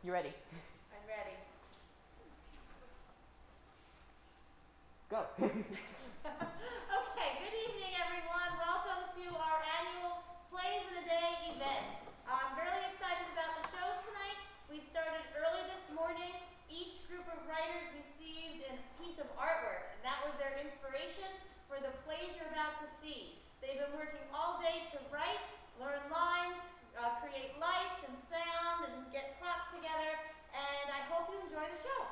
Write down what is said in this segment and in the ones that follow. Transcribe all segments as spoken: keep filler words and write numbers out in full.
You ready? I'm ready. Go. Okay, good evening everyone. Welcome to our annual Plays in a Day event. I'm really excited about the shows tonight. We started early this morning. Each group of writers received a piece of artwork, and that was their inspiration for the plays you're about to see. They've been working all day to write, learn lines, uh, create lights and sound, and get props together, and I hope you enjoy the show.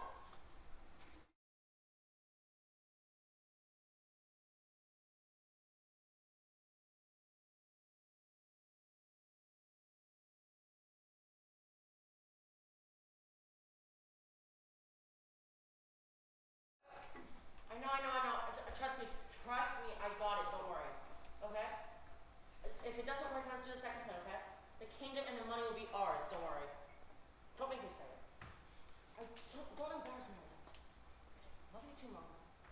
I know, I know, I know. Trust me, trust me, I got it, don't worry. Okay? If it doesn't work, let's do the second plan, okay? The kingdom and the money will be ours, don't worry. Don't make me say it. I don't, don't embarrass me like that. Love you too, Mama.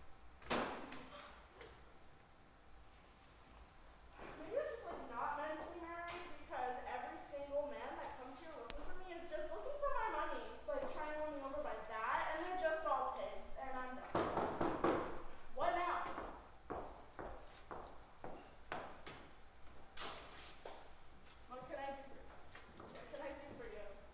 Maybe I'm just like not mentally married because every single man that comes here looking for me is just looking for my money. Like trying to win me over by that, and they're just all pigs, and I'm done. What now? What can I do for you? What can I do for you?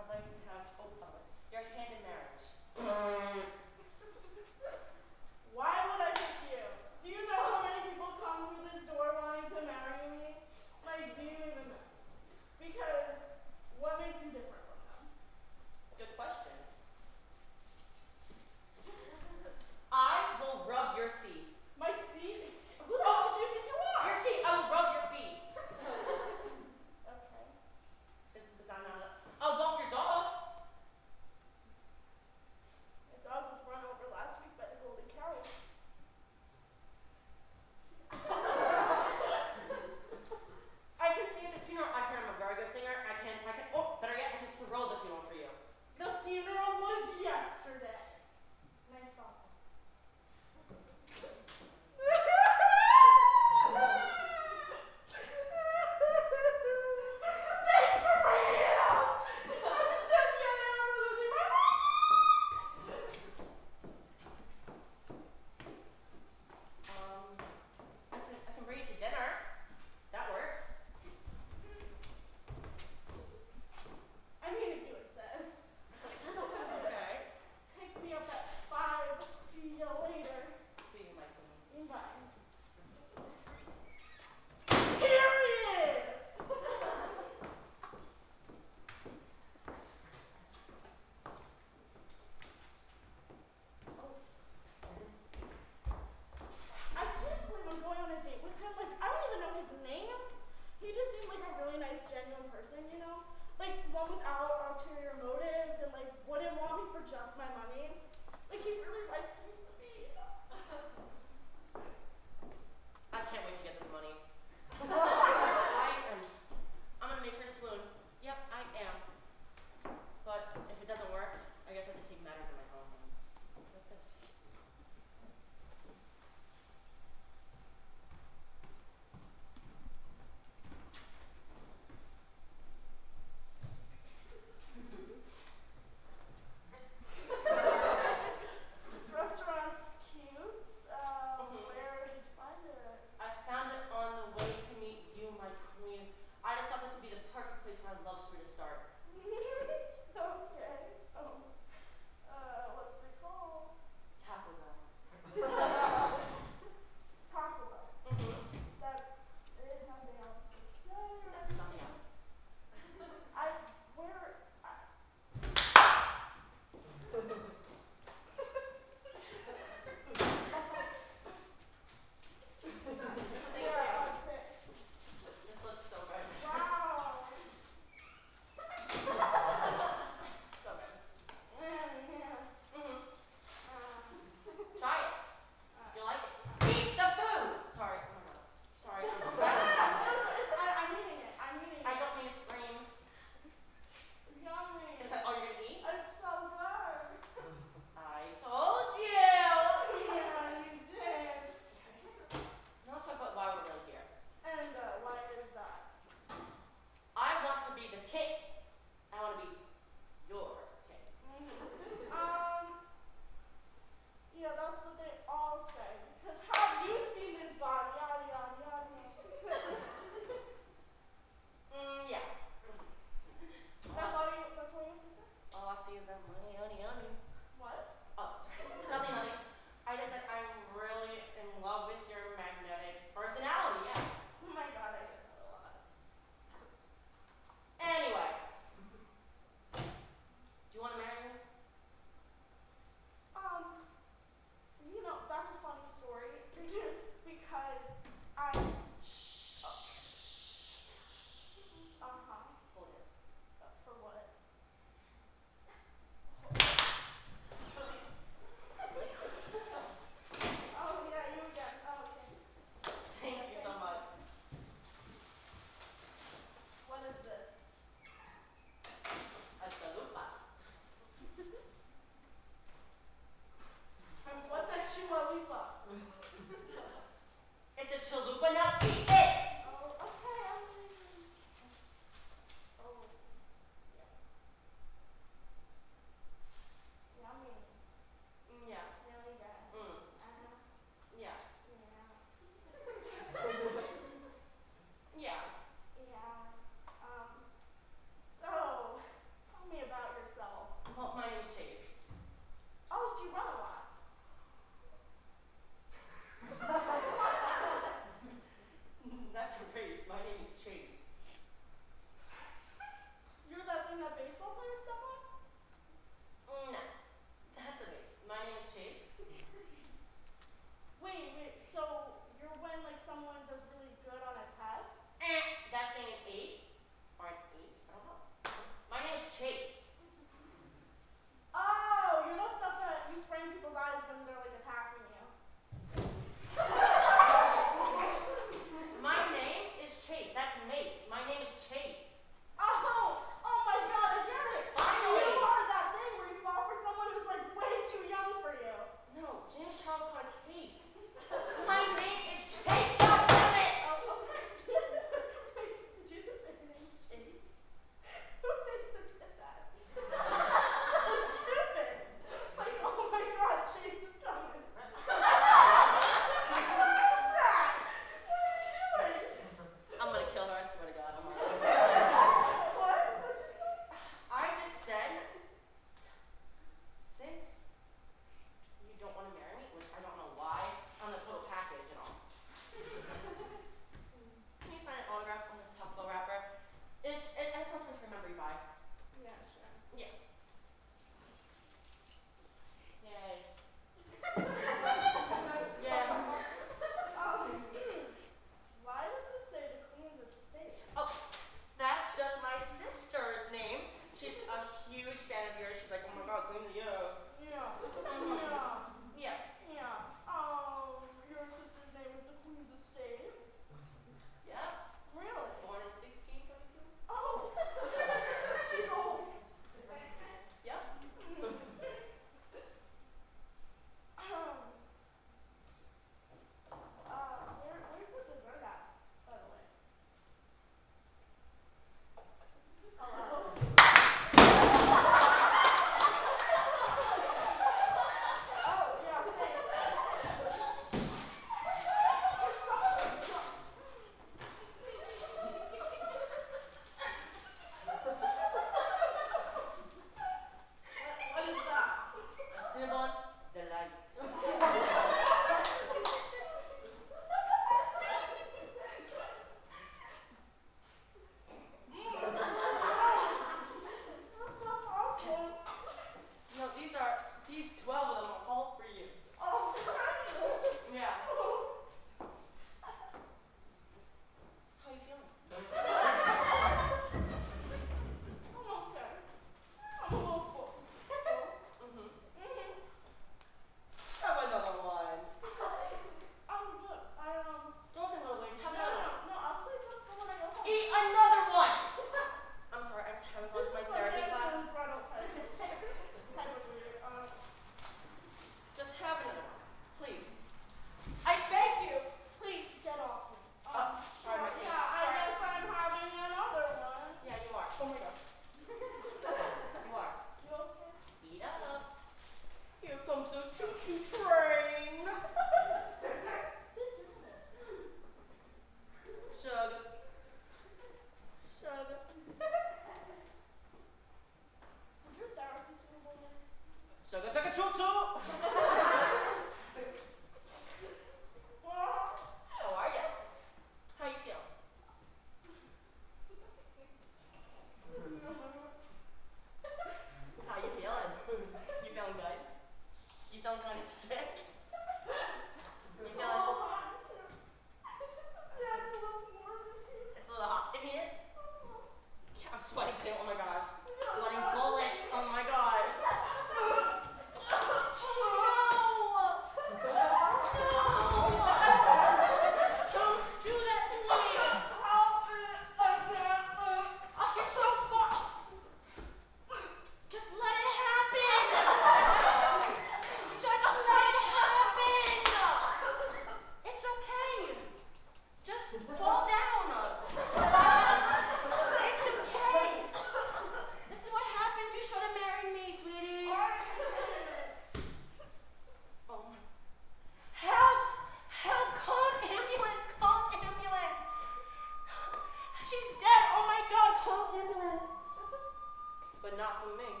call ambulance. But not from me.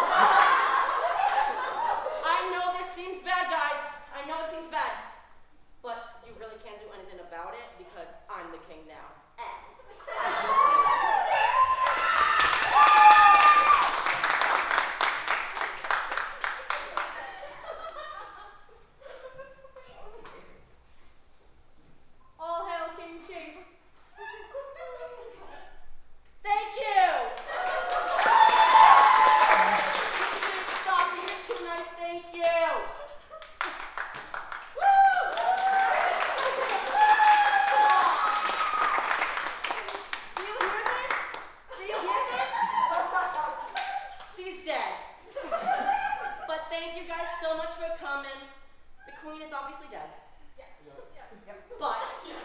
I know this seems bad, guys. I know it seems bad. But you really can't do anything about it because I'm the king now. All hail King Chase. Thank you! Stop, you're too nice, thank you! Do you hear this? Do you hear this? She's dead. But thank you guys so much for coming. The queen is obviously dead. But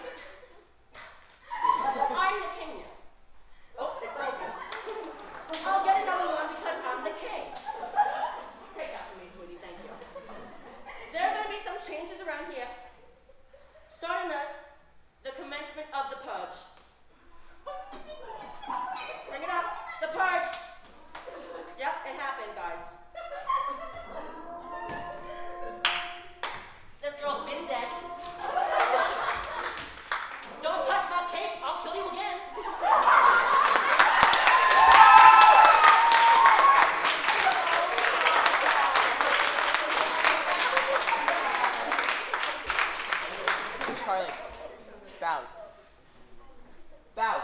I'm the king now. Oh, it's broken. I'll get another one because I'm the king. Take that from me, sweetie, thank you. There are going to be some changes around here. Starting with the commencement of the purge. Bring it up. The purge. Yep, it happened, guys. This girl's been dead. Don't touch my cake, I'll kill you again. Charlie. Bows. Bows.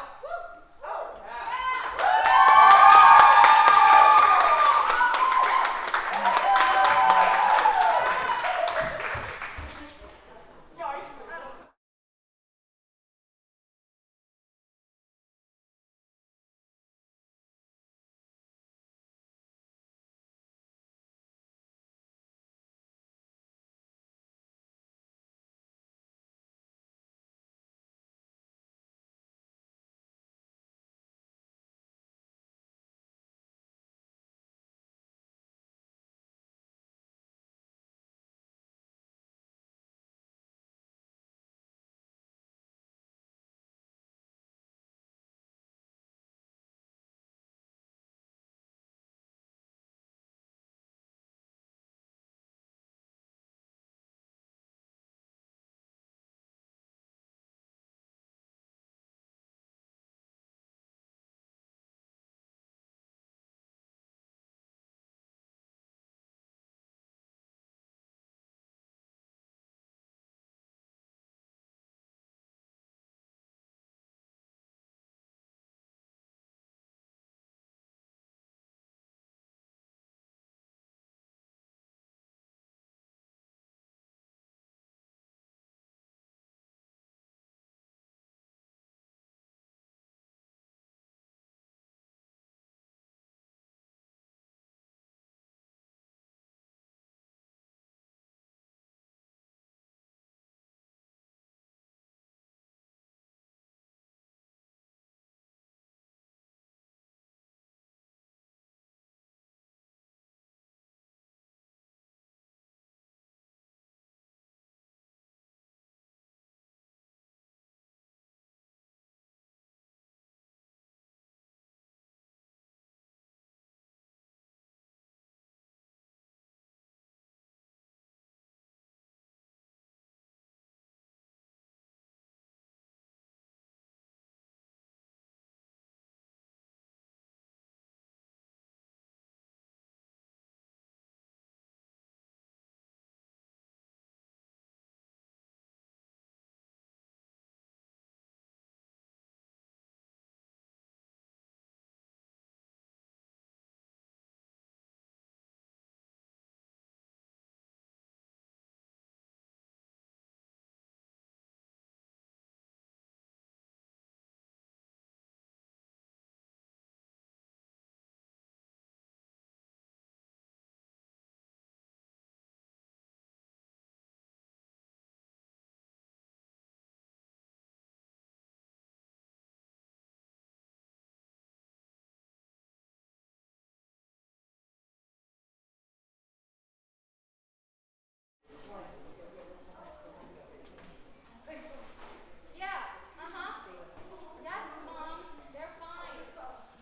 Yeah, uh-huh. Yes, Mom, they're fine.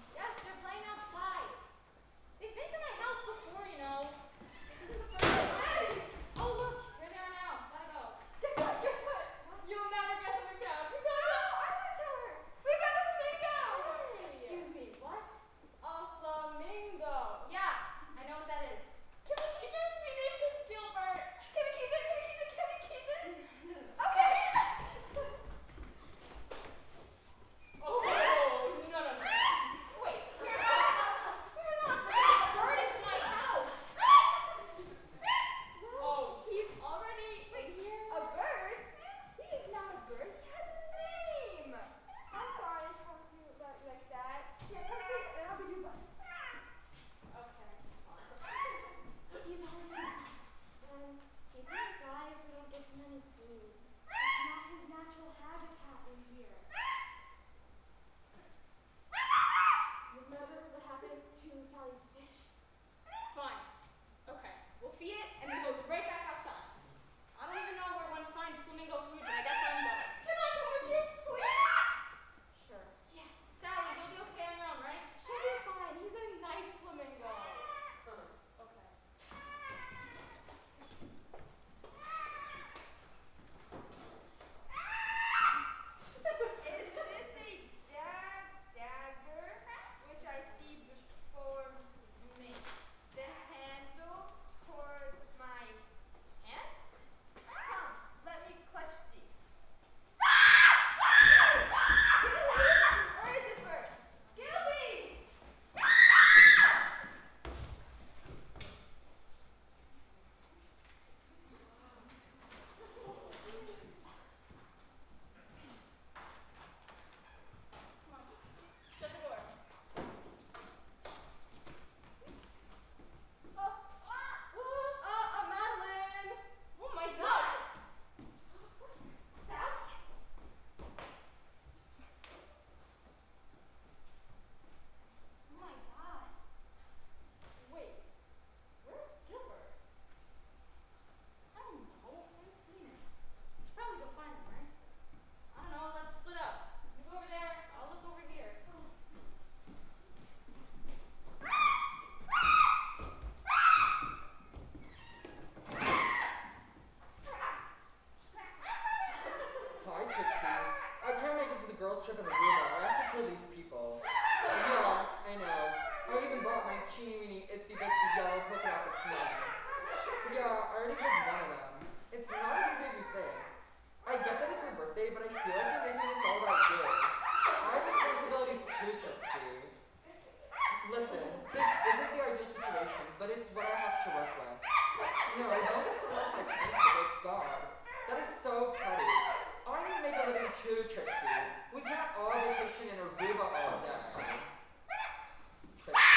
about my teeny weeny itsy bitsy yellow polka dot bikini. Yeah, I already picked one of them. It's not as easy as you think. I get that it's your birthday, but I feel like you're making this all about you. I have responsibilities too, Trixie. Listen, this isn't the ideal situation, but it's what I have to work with. No, don't get so left my paint ticket, God. That is so petty. I need to make a living too, Trixie. We can't all vacation in Aruba all day. Trixie.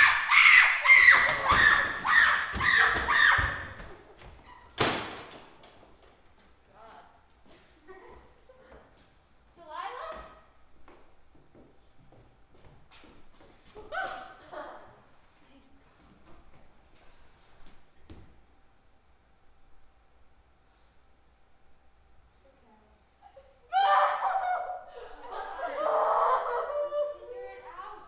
God. Delilah? Figure it out.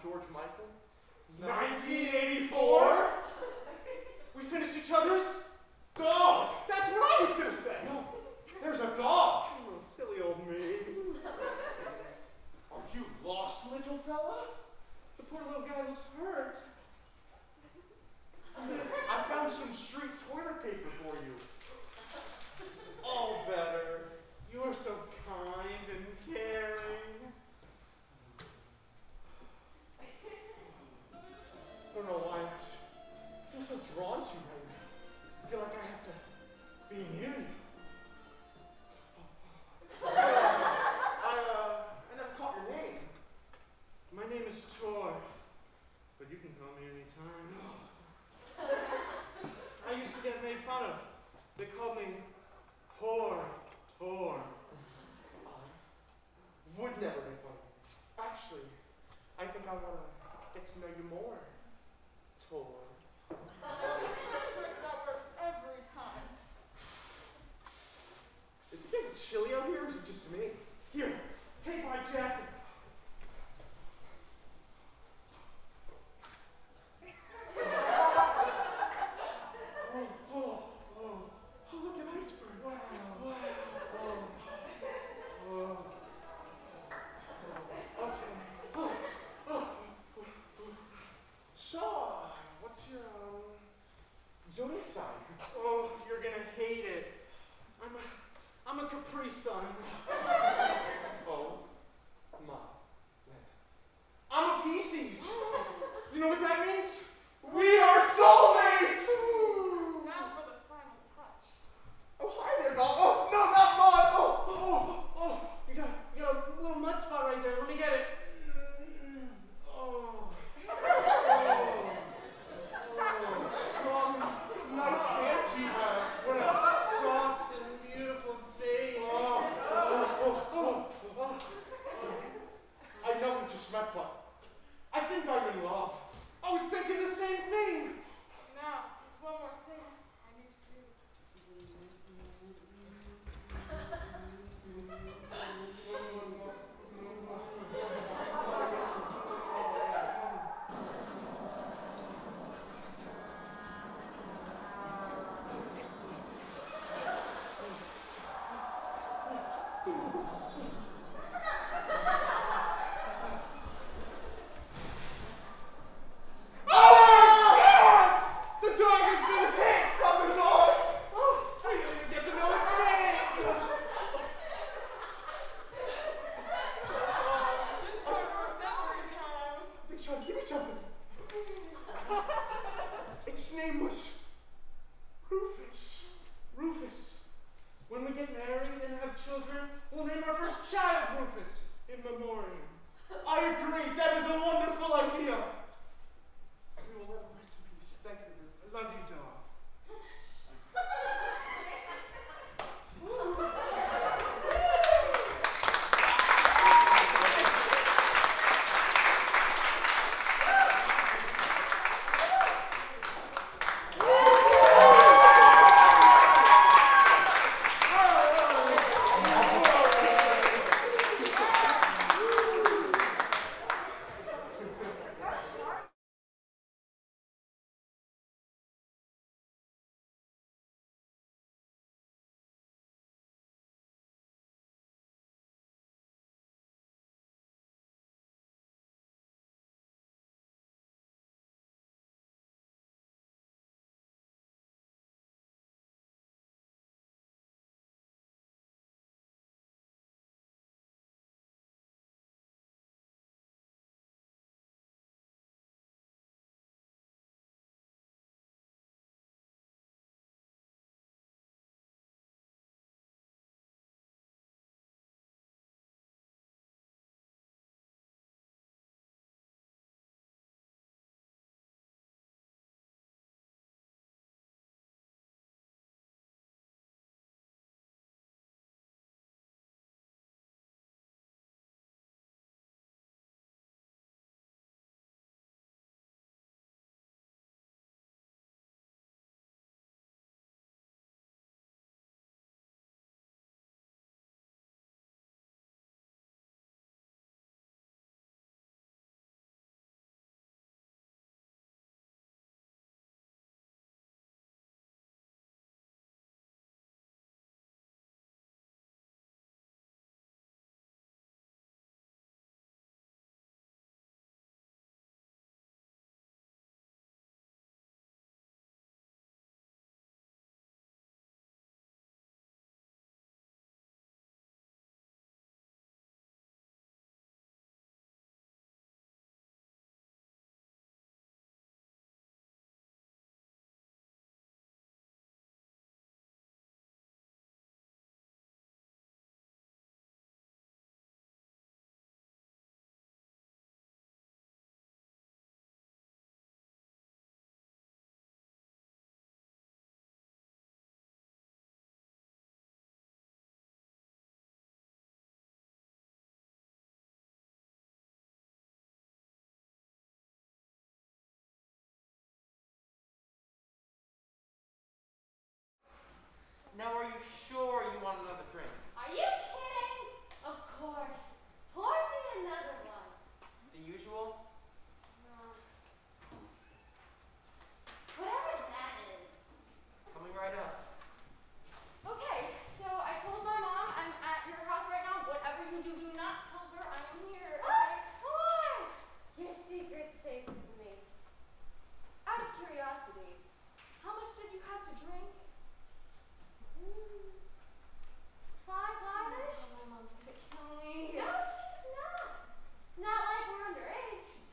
George Michael? nineteen eighty-four? We finished each other's dog. That's what I was gonna say. No, there's a dog. Oh, silly old me. Are you lost, little fella? The poor little guy looks hurt. I found some street toilet paper for you. All better. You are so kind and caring. I don't know why I feel so drawn to you right now. I feel like I have to be near you. I, uh, I never caught your name. My name is Tor, but you can call me anytime. I used to get made fun of. They called me Tor, Tor. I would never make fun of you. Actually, I think I want to get to know you more. Tor. That works every time. Is it getting chilly out here, or is it just me? Here, take my jacket. Oh, oh, oh. Oh, look at iceberg. Wow. Wow. Oh. Oh. Okay. Oh. Oh. So, what's your, um, zodiac sign? Oh, you're gonna hate it. I'm a, I'm a Capri Sun. Oh, my. I'm a Pisces. You know what that means? We are soulmates! Now for the final touch. Oh, hi there, dog. Oh, no, not mud. Oh, Oh, oh, you got, you got a little mud spot right there. Let me get it. Oh. Oh. Oh. strong, nice hands you have. What a soft and beautiful face. Oh, oh, oh, oh, oh. I know we just met, but I think I'm in love. I was thinking the same thing. Now, there's one more thing I need to do. The dog has been hit! On the dog! Oh, I didn't even get to know its name! This part works every time. Big John, give me something. Its name was Rufus. Rufus. When we get married and have children, we'll name our first child Rufus in memoriam. I agree. That is a wonderful idea. We will never rest in peace. Thank you, Rufus. Love you, dog. Now, are you sure you want another drink? Are you kidding? Of course. Pour me another one. The usual? No. Whatever that is. Coming right up. Okay, so I told my mom I'm at your house right now. Whatever you do, do not tell her I'm here, Of okay? course. Your secret's safe with me. Out of curiosity, how much did you have to drink? Mm. Five dollars? Oh, my mom's gonna kill me. No, she's not. It's not like we're underage.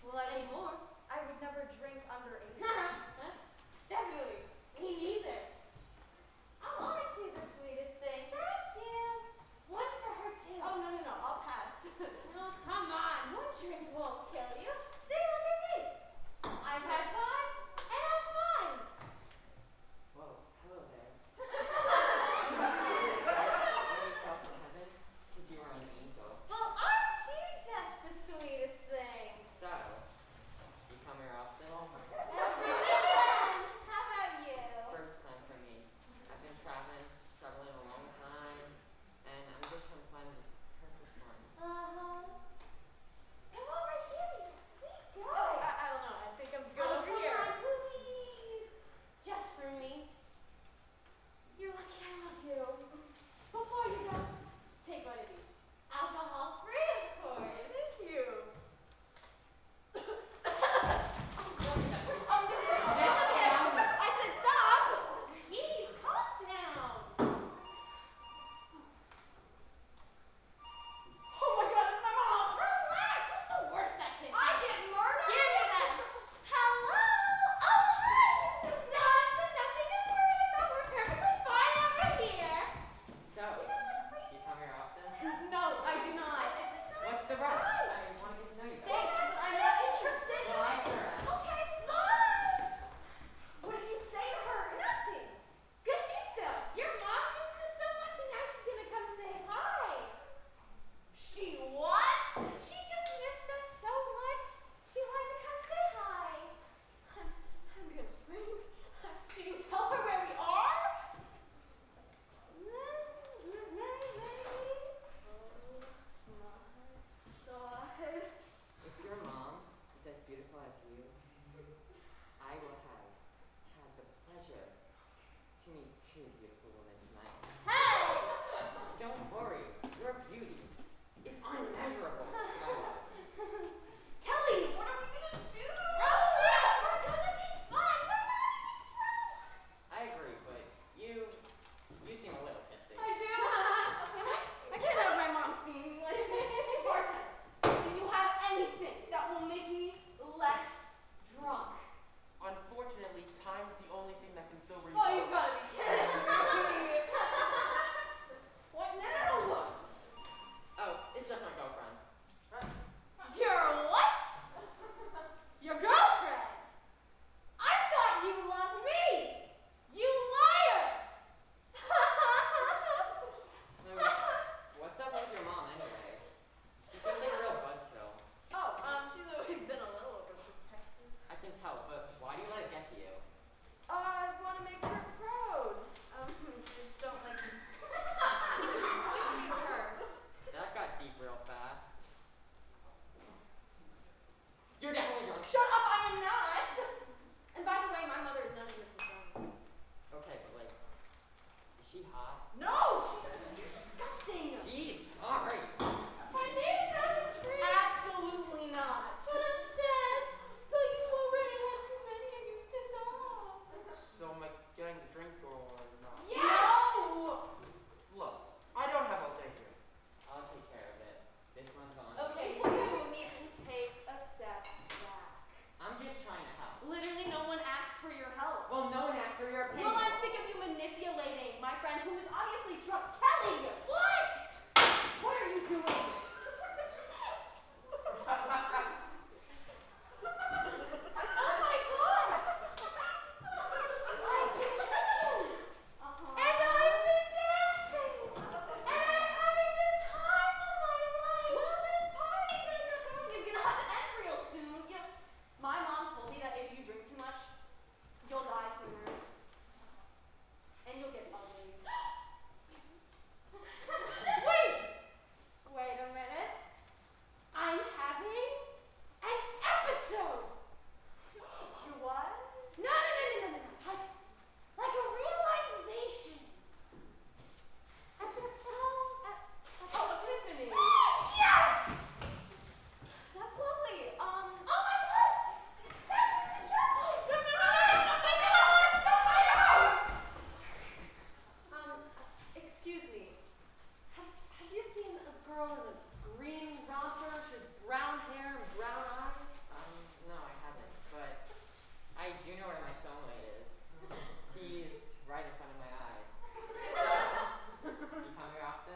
curl and a green romper. She has brown hair and brown eyes. Um, no, I haven't, but I do know where my soulmate is. She's right in front of my eyes. You come here often?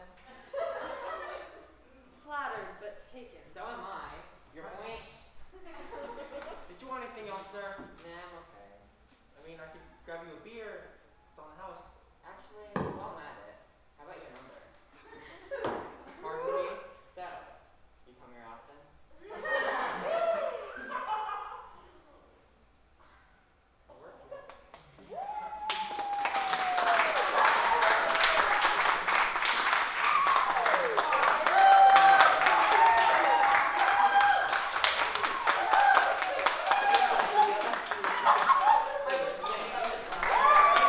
Flattered, but taken. So am I. Your point? Did you want anything else, sir? Nah, I'm okay. I mean, I could grab you a beer. It's on the house. Actually, while I'm at it, how about your number? Pardon me? So, you come here often? I'll work for it. Yeah, yeah, yeah.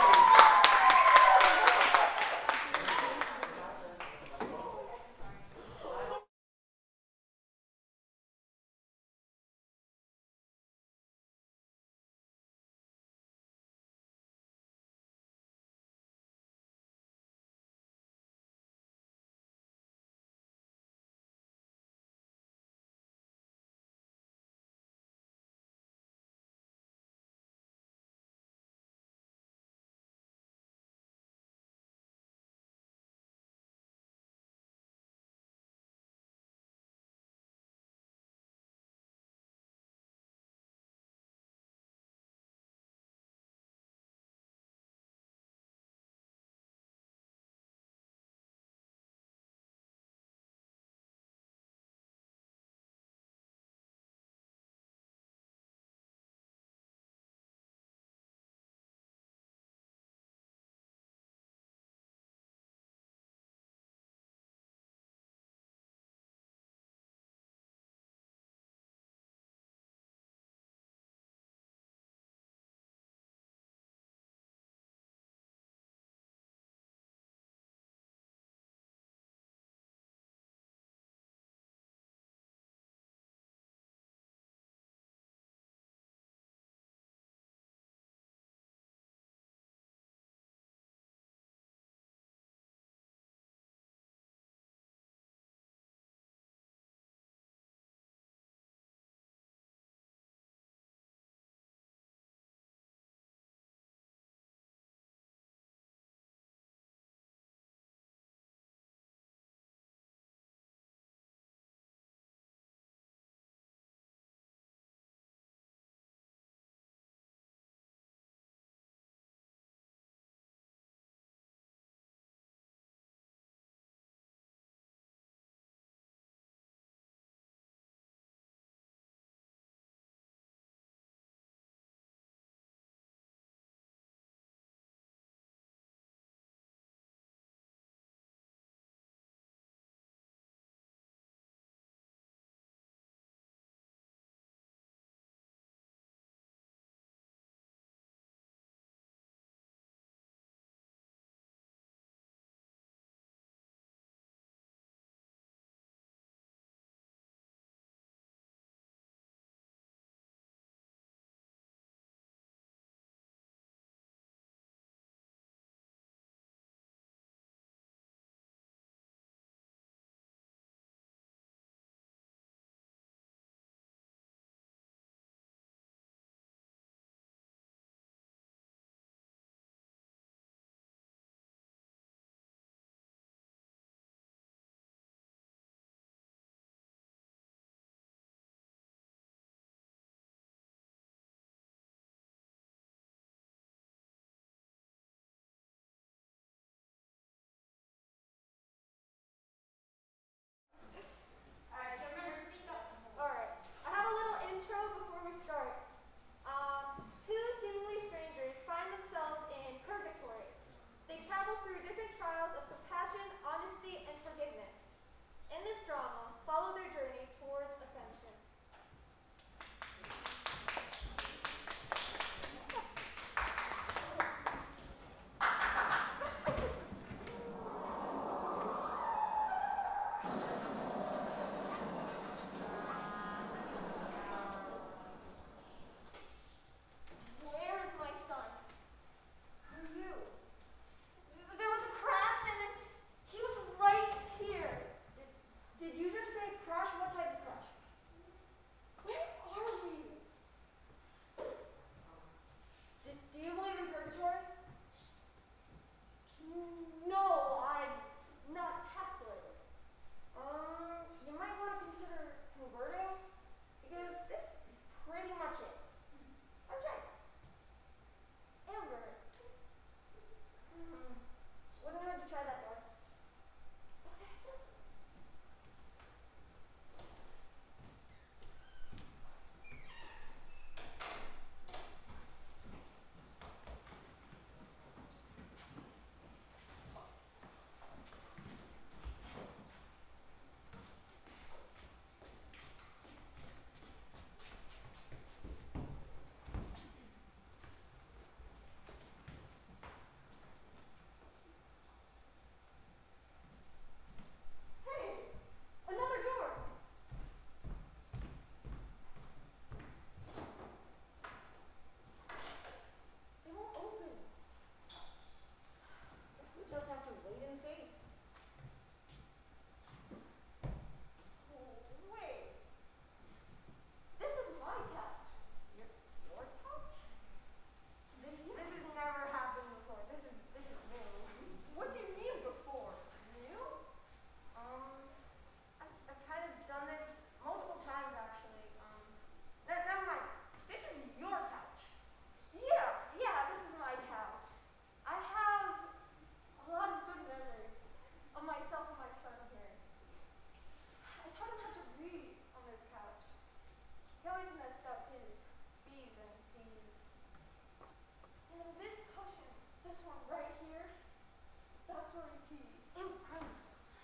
he always messed up his B's and D's. And this cushion, this one right here, that's where he peed. Imprint.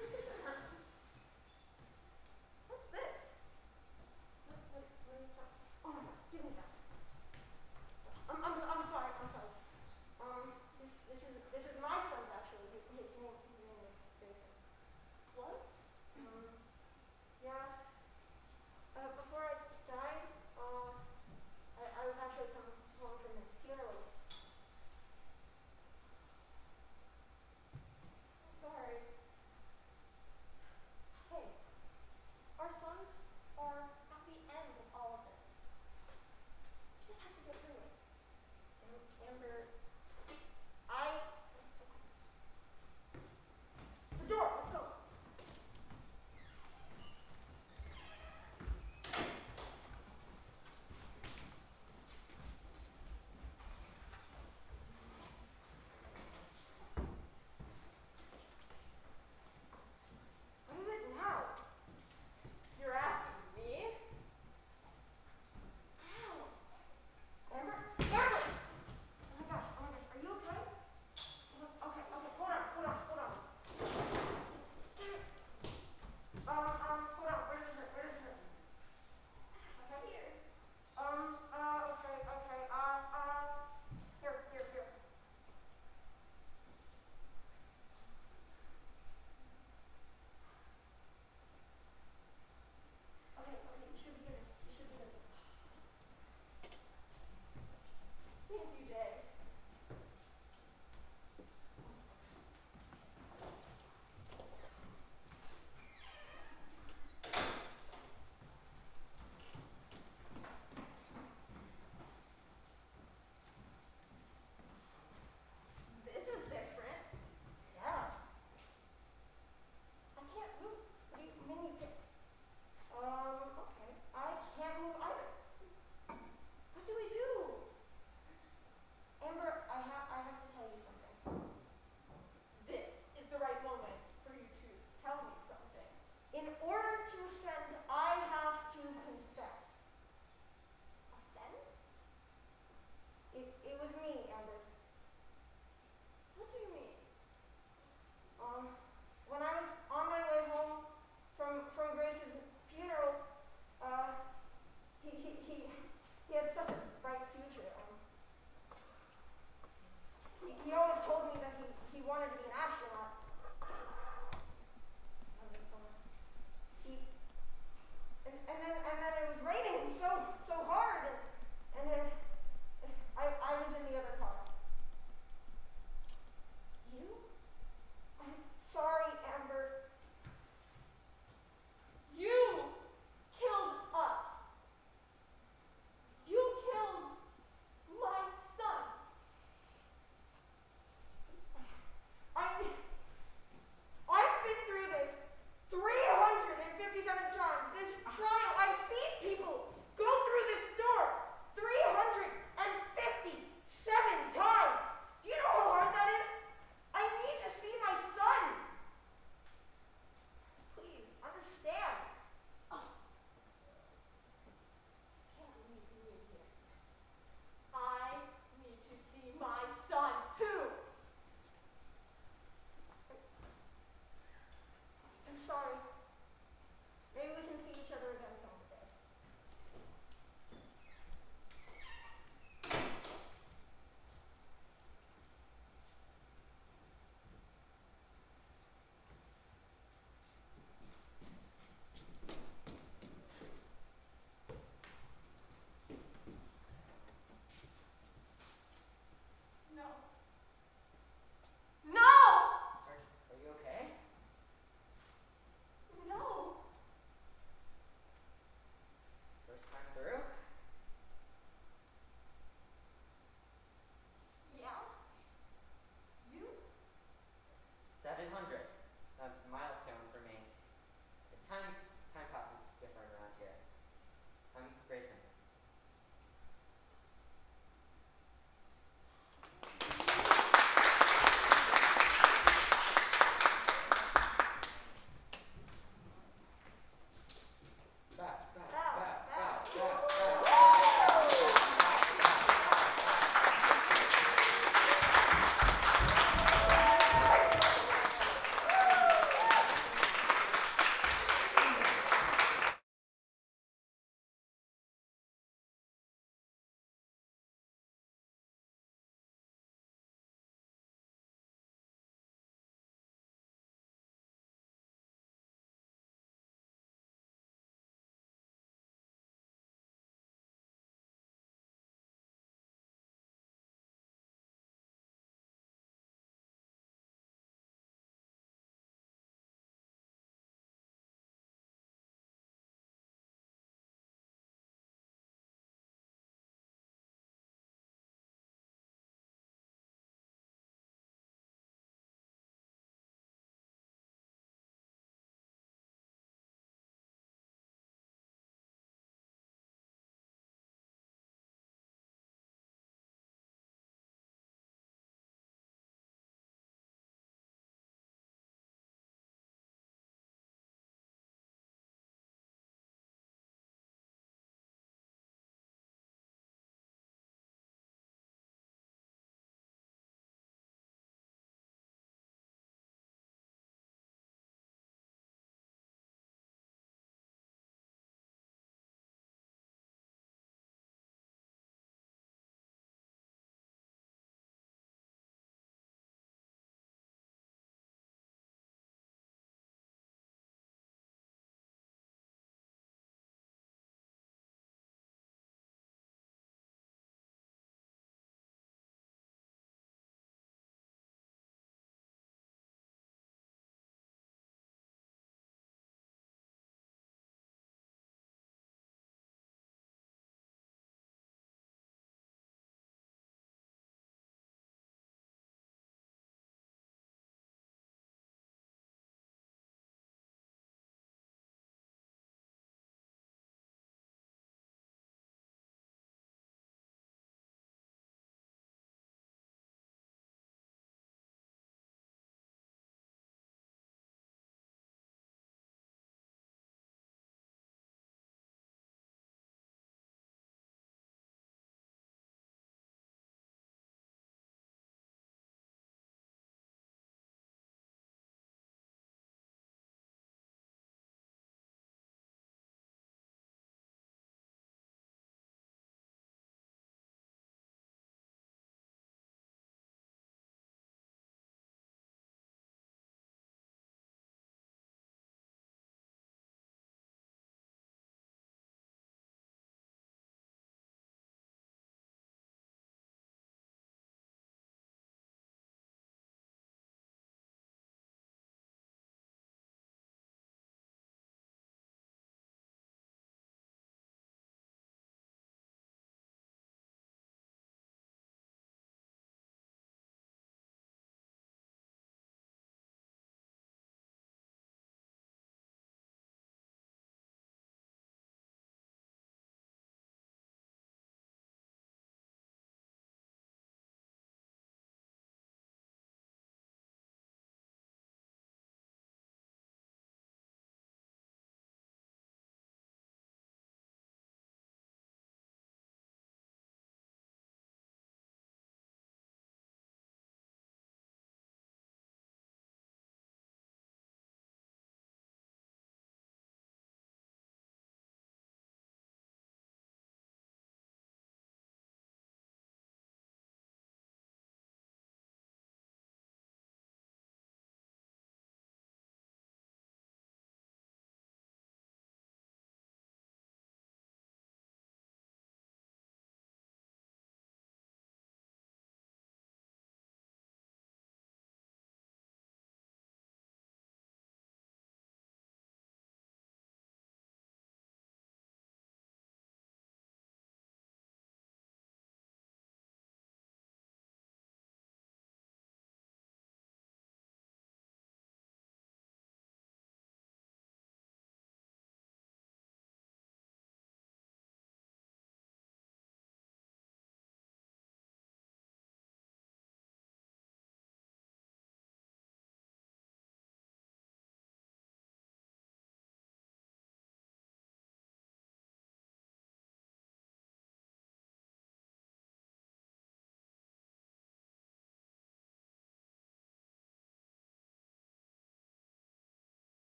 What's this? What, what, what are you talking? Oh my God, give me that. I'm, I'm, I'm sorry, I'm sorry. Um, this, this is, this is my friend actually. His, his name, his name is Bacon. Was? Um, yeah. Uh, before I died, uh, I, I was actually coming home from his funeral. I'm sorry. Hey, our sons are at the end of all of this. You just have to get through it. And Amber, I. The door, let's go. What is it now? You're asking me? Ow. Amber? Amber! Oh my gosh, oh my gosh, are you okay? Okay, okay, hold on, hold on, hold on. Um, um, hold on, where does it hurt? Where does it hurt? Okay, here. Um, uh, okay, okay, uh, uh, here, here, here. Okay, okay, you should be good. You should be good. Thank you, Jay. This is different. Yeah. I can't move. What do you mean you can't? Um, okay. I can't move either. What do we do? Amber, I have I have to tell you something. This is the right moment for you to tell me something. In order to ascend, I have to confess. Ascend? It it was me, Amber. What do you mean? Um, when I was on my way home from from Grace's funeral, uh, he he he, he had such a bright future. Um, he, he always told me that he, he wanted to be an astronaut. He and, and then and then it was raining so so hard, and, and then I I was in the other car. You? I'm sorry, Amber. You killed us. You killed my son. I, I've been through this three hundred fifty-seven times. This trial, I've seen people go through this door three hundred fifty-seven times. Do you know how hard that is? I need to see my son. Please, understand. Oh, can't leave me here. I need to see my son too. I'm sorry. Maybe we can see each other again someday. No. No! Are, are you okay? No. First time through? Yeah? You? seven hundred. A milestone for me. The time